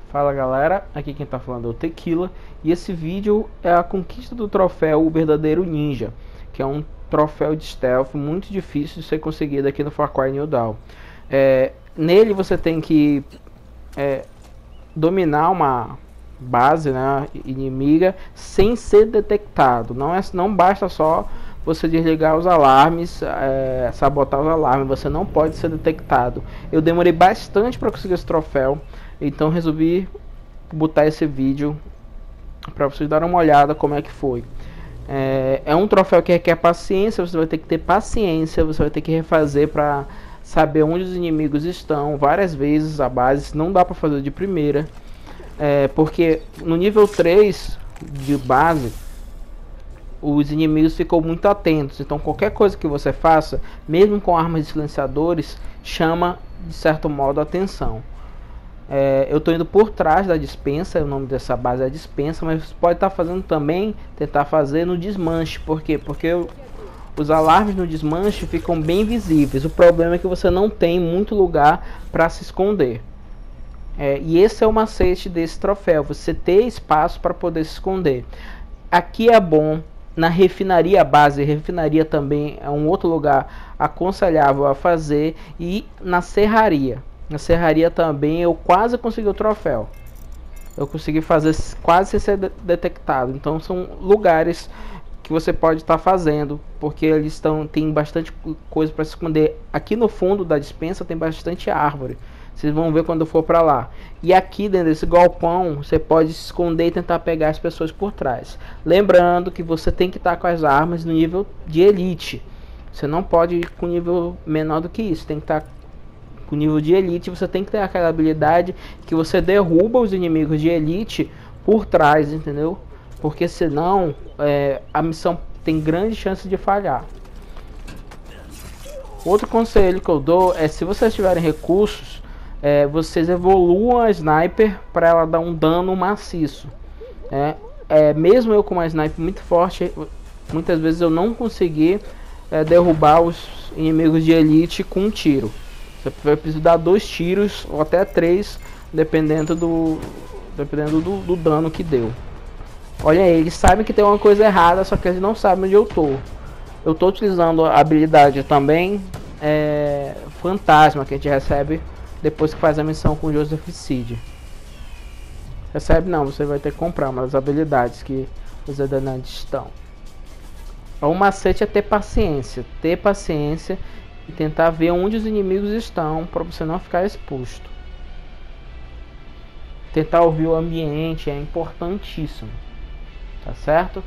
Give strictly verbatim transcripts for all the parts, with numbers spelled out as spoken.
Fala galera, aqui quem tá falando é o Tequila e esse vídeo é a conquista do troféu O Verdadeiro Ninja, que é um troféu de stealth muito difícil de ser conseguido aqui no Far Cry New Dawn. É, nele você tem que é, dominar uma base, né, inimiga sem ser detectado. Não, é, não basta só você desligar os alarmes, é, sabotar os alarmes, você não pode ser detectado. Eu demorei bastante para conseguir esse troféu, então resolvi botar esse vídeo para vocês darem uma olhada como é que foi. É, é um troféu que requer paciência, você vai ter que ter paciência, você vai ter que refazer para saber onde os inimigos estão várias vezes a base, não dá para fazer de primeira. É, porque no nível três de base os inimigos ficam muito atentos, então qualquer coisa que você faça, mesmo com armas de silenciadores, chama de certo modo a atenção. É, eu estou indo por trás da dispensa, o nome dessa base é a dispensa, mas você pode estar tá fazendo também, tentar fazer no desmanche. Por quê? Porque eu, os alarmes no desmanche ficam bem visíveis. O problema é que você não tem muito lugar para se esconder. É, e esse é o macete desse troféu, você ter espaço para poder se esconder. Aqui é bom, na refinaria base, refinaria também é um outro lugar aconselhável a fazer, e na serraria. Na serraria também eu quase consegui o troféu. Eu consegui fazer quase sem ser detectado. Então são lugares que você pode estar tá fazendo, porque eles estão tem bastante coisa para se esconder. Aqui no fundo da dispensa tem bastante árvore. Vocês vão ver quando eu for para lá. E aqui dentro desse galpão você pode se esconder e tentar pegar as pessoas por trás. Lembrando que você tem que estar com as armas no nível de elite. Você não pode ir com nível menor do que isso. Tem que estar com nível de elite. Você tem que ter aquela habilidade que você derruba os inimigos de elite por trás, entendeu? Porque senão é, a missão tem grande chance de falhar. Outro conselho que eu dou é, se vocês tiverem recursos, É, vocês evoluam a sniper para ela dar um dano maciço. É, é, mesmo eu com uma sniper muito forte, muitas vezes eu não consegui é, derrubar os inimigos de elite com um tiro. Você vai precisar dar dois tiros ou até três, dependendo do, dependendo do, do dano que deu. Olha aí, eles sabem que tem uma coisa errada, só que eles não sabem onde eu tô. Eu tô utilizando a habilidade também é, fantasma que a gente recebe depois que faz a missão com Joseph Seed. Recebe não, você vai ter que comprar umas habilidades que os Edenantes estão. O macete é ter paciência, ter paciência e tentar ver onde os inimigos estão para você não ficar exposto. Tentar ouvir o ambiente é importantíssimo, tá certo?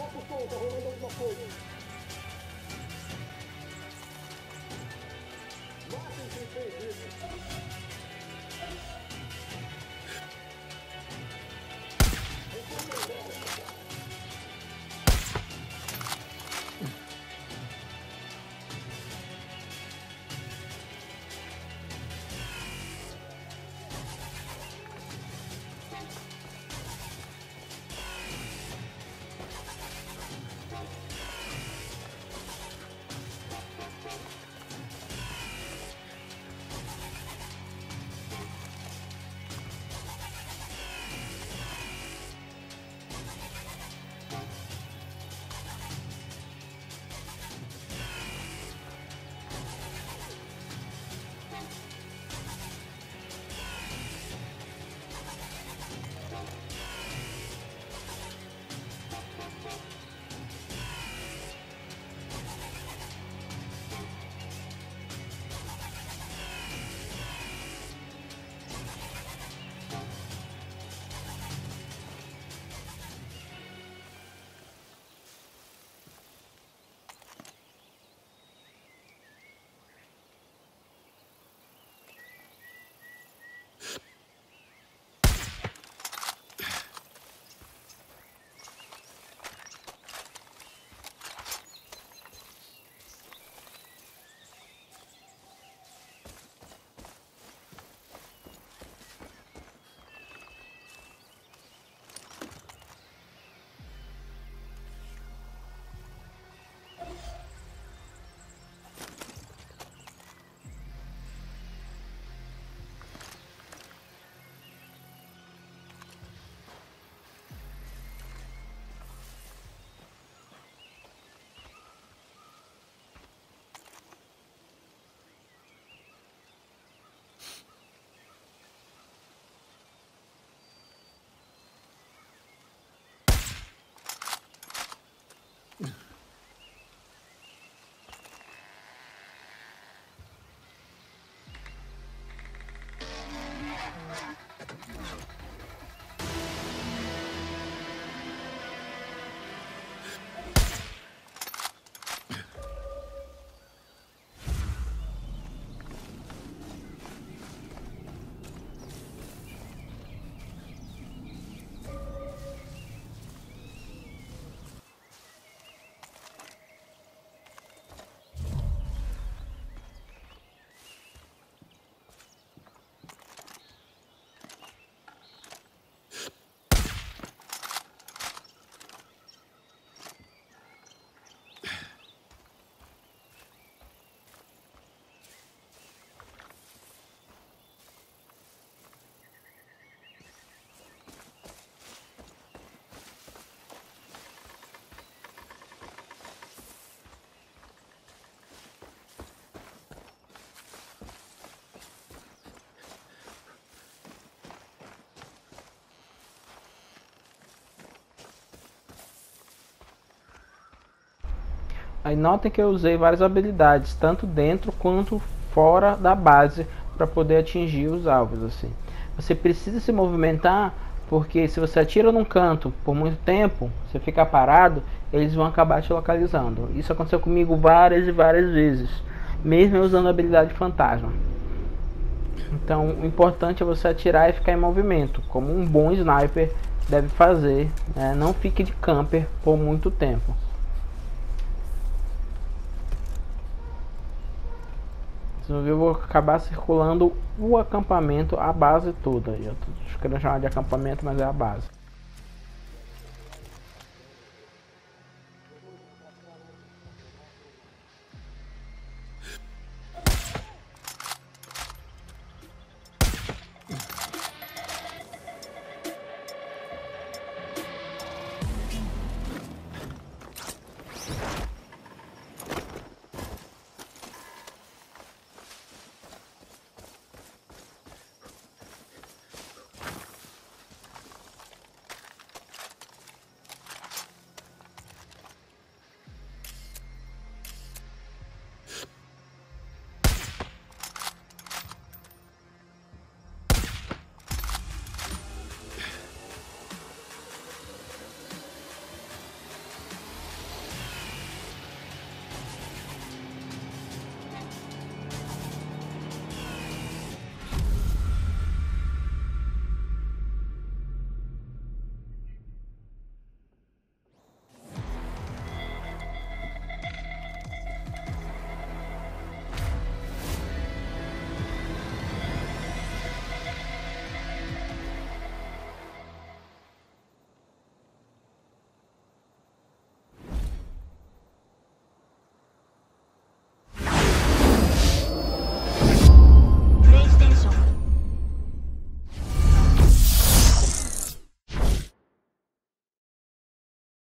Aí notem que eu usei várias habilidades, tanto dentro quanto fora da base, para poder atingir os alvos. Assim, você precisa se movimentar, porque se você atira num canto por muito tempo, você ficar parado, eles vão acabar te localizando. Isso aconteceu comigo várias e várias vezes, mesmo eu usando a habilidade fantasma. Então o importante é você atirar e ficar em movimento, como um bom sniper deve fazer, né? Não fique de camper por muito tempo. Eu vou acabar circulando o acampamento, a base toda. Eu estou querendo chamar de acampamento, mas é a base.